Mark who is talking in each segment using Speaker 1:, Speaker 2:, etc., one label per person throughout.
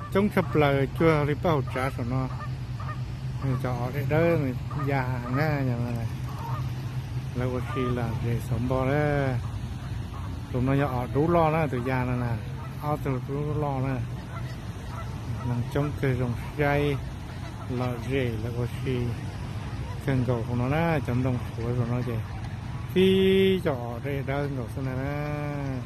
Speaker 1: chống sập lời chưa đi bao trả rồi nó cho đấy đó già nga nhà này là có khi là để sống bò đấy tụi nó nhỏ đủ lo đó từ già này nè từ đủ lo nè làm chống cây rồng dây là rễ là có khi cần cầu của nó nè chấm đồng của nó vậy khi cho đây đơn cầu xuống này nè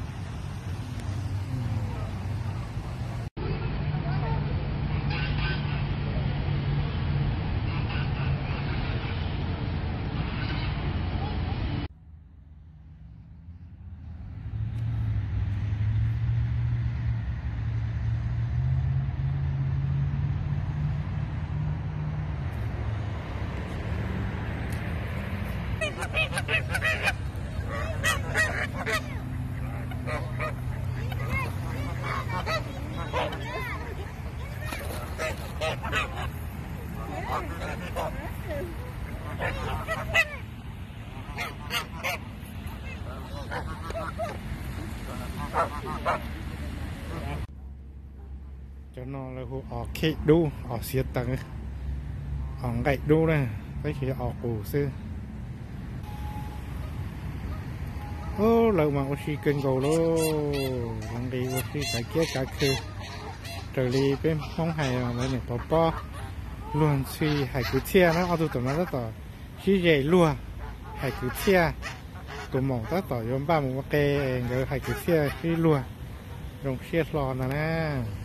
Speaker 1: cho nó là hồ ở khệ đu ở xía tầng ở gạch đu này cái chỉ ở cổ xưa ô lâu mà có khi kênh cầu đó đang đi có khi cái kia cái kia trở đi bên không hay mà này bỏ luôn suy hay cứ chia nó ở tụi nó rất tỏ khi dễ luôn hay cứ chia tụi mỏng rất tỏ giống ba một cái rồi hay cứ chia khi luôn rồng chia lò nè